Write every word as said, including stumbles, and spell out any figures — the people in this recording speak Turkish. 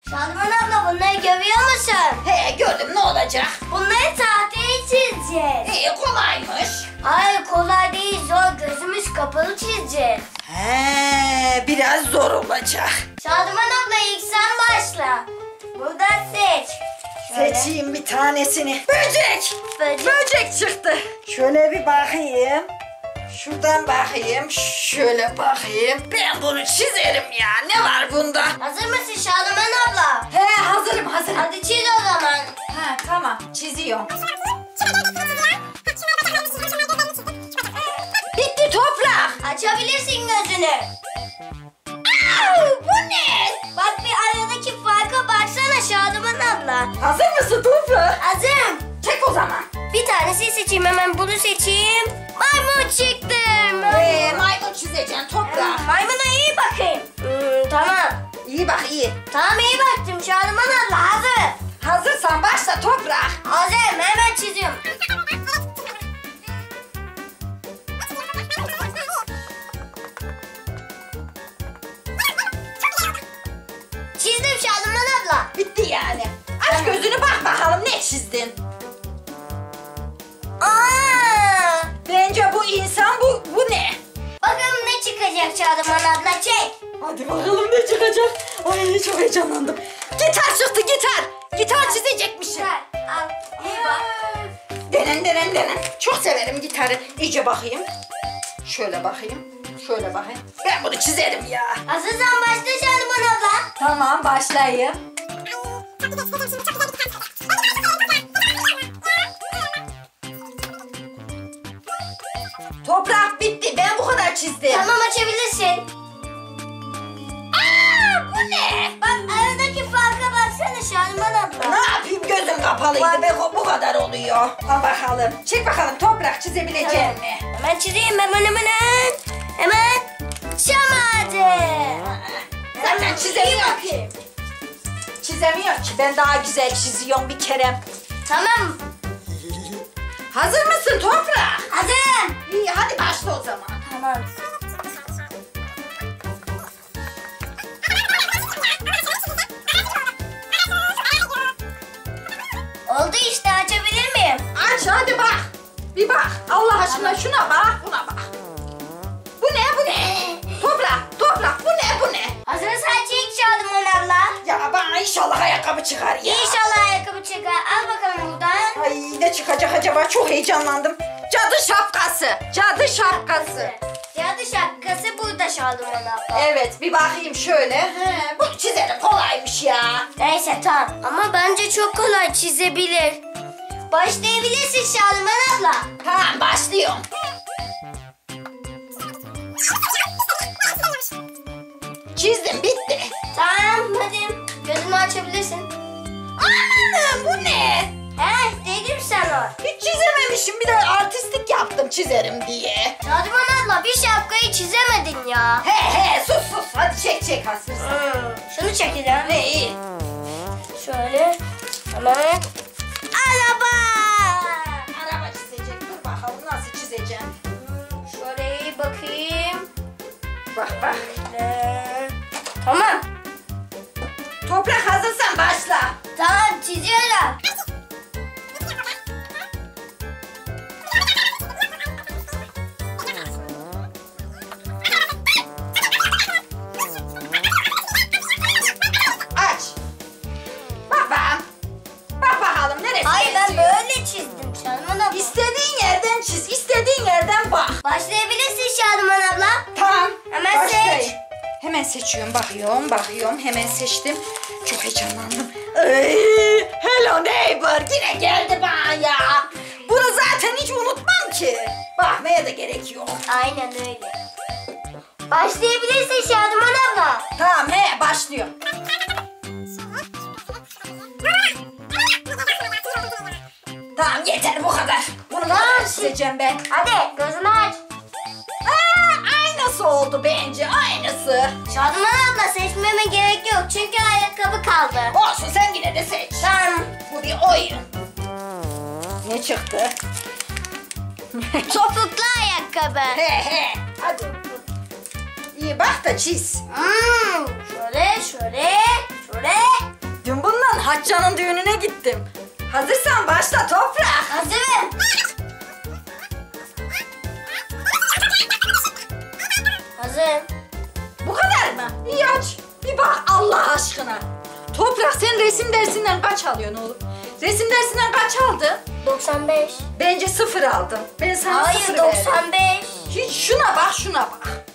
Şadıman abla bunları görüyor musun? He gördüm, ne olacak? Bunları tahtaya çizeceğiz. İyi, kolaymış. Hayır kolay değil, zor, gözümüz kapalı çizeceğiz. He, biraz zor olacak. Şadıman abla ilk sen başla. Buradan seç. Şöyle. Seçeyim bir tanesini. Böcek. Böcek. Böcek çıktı. Şöyle bir bakayım. Şuradan bakayım. Şöyle bakayım. Ben bunu çizerim ya. Ne var bunda? Hazır mısın Şadıman abla? He, hazırım hazırım. Hadi çiz o zaman. Ha, tamam, çiziyorum. Bitti Toprak. Açabilirsin gözünü. Au, bu ne? Bak bir aradaki farka baksana Şadıman abla. Hazır mısın Toprak? Hazırım. Çek o zaman. Bir tanesini seçeyim, hemen bunu seçeyim. Maymun çıktı. Ee, maymun çizeceksin Toprak. Maymuna iyi bakayım. Hmm, tamam. İyi bak, iyi. Tamam iyi baktım Şadıman abla, hazır. Hazırsan başla Toprak. Hazırım, hemen çiziyorum. Çizdim Şadıman abla. Bitti yani. Aç gözünü bak bakalım ne çizdin. Aa! Bence bu insan, bu bu ne? Bakalım ne çıkacak Şadıman abla, çek. Hadi bakalım ne çıkacak. Ay çok heyecanlandım. Gitar çıktı, gitar. Gitar çizecekmişim. Güzel, al, iyi bak. Denen denen denen. Çok severim gitarı. İyice bakayım. Şöyle bakayım. Şöyle bakayım. Ben bunu çizerim ya. Hazırsan başla Şadıman abla. Tamam, başlayayım. Toprak bitti. Ben bu kadar çizdim. Tamam açabilirsin. Aa, bu ne? Bak aradaki farka baksana Şadıman abla. Ne yapayım, gözüm kapalıydı. Ben bu kadar oluyor. Al bakalım. Çek bakalım Toprak, çizebilecek Tamam. mi? Hemen çizeyim, hemen hemen hemen. Hemen. Şamadı. Zaten çizemiyor ki. Çizemiyor ki. Ben daha güzel çiziyorum bir kere. Tamam. Hazır mısın Toprak? Hazırım. İyi, hadi başla o zaman. Tamam. Oldu işte, açabilir miyim? Aç hadi bak. Bir bak. Allah aşkına şuna bak, buna bak. Bu ne, bu ne? Toprak, Toprak, bu ne, bu ne? Hazırsan çek Şadıman abla. Ya bana inşallah ayakkabı çıkar ya. İnşallah ayakkabı çıkar. Al bakalım buradan. Ay ne çıkacak acaba? Çok heyecanlandım. Cadı şapkası. Cadı şapkası. Cadı şapkası burada Şadıman abla. Evet, bir bakayım şöyle. He, bu çizerim kolaymış ya. Neyse tamam, ama bence çok kolay çizebilir. Başlayabilirsin Şadıman abla. Tamam, başlıyorum. Çizdim, bitti. Tamam hadi gözünü açabilirsin. Aa, bu ne? He dedim sana. Hiç çizememişim. Bir de artistlik yaptım çizerim diye. Şadıman abla bir şapkayı çizemedin ya. He he, sus sus. Hadi çek çek hazırsın. Hmm, şunu çekeceğim. Ne iyi. Şöyle. Hemen. Araba. Araba çizecek. Dur bakalım nasıl çizeceğim. Hmm, şöyle iyi bakayım. Bak bak. Ee, tamam. Toprak hazırsan başla. Tamam çiziyorum. Aç. Bak bak. Bak bakalım neresi? Hayır ben benziyor? böyle çizdim Şadıman abla. İstediğin yerden çiz. İstediğin yerden bak. Başlayabilirsin Şadıman abla. Tamam. Hemen başlayayım. seç. Hemen seçiyorum. Bakıyorum, bakıyorum. Hemen seçtim. Çok heyecanlandım. Ay, hello neighbor. Yine geldi bana ya. Bunu zaten hiç unutmam ki. Bakmaya da gerek yok. Aynen öyle. Başlayabilirsin Şadıman abla. Tamam he, başlıyorum. Tamam yeter bu kadar. Bunu Tamam. nasıl çizeceğim ben? Hadi gözünü aç. Aa, aynısı oldu bence, aynısı. Şadıman abla seçmeme gerek yok çünkü ayakkabı kaldı. Olsun, sen yine de seç. Tamam. Bu bir oyun. Ne çıktı? Topuklu ayakkabı. He he. Hadi. İyi bak da çiz. Hmm, şöyle şöyle şöyle. Hatice'nin düğününe gittim. Hazırsan başla Toprak. Hazırım. Hazırım. Bu kadar mı? İyi aç. Bir bak Allah aşkına. Toprak sen resim dersinden kaç alıyorsun oğlum? Resim dersinden kaç aldın? doksan beş. Bence sıfır aldın. Ben sana Hayır sıfır verdim. doksan beş. Hiç şuna bak şuna bak.